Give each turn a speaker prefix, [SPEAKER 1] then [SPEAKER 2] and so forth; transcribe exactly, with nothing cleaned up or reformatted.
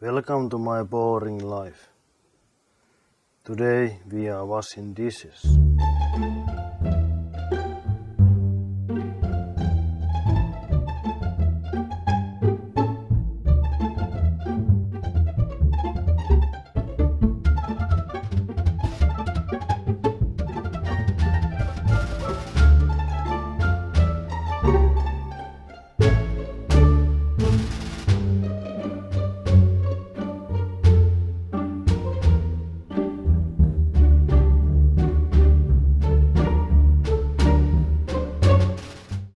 [SPEAKER 1] Welcome to my boring life. Today we are washing dishes.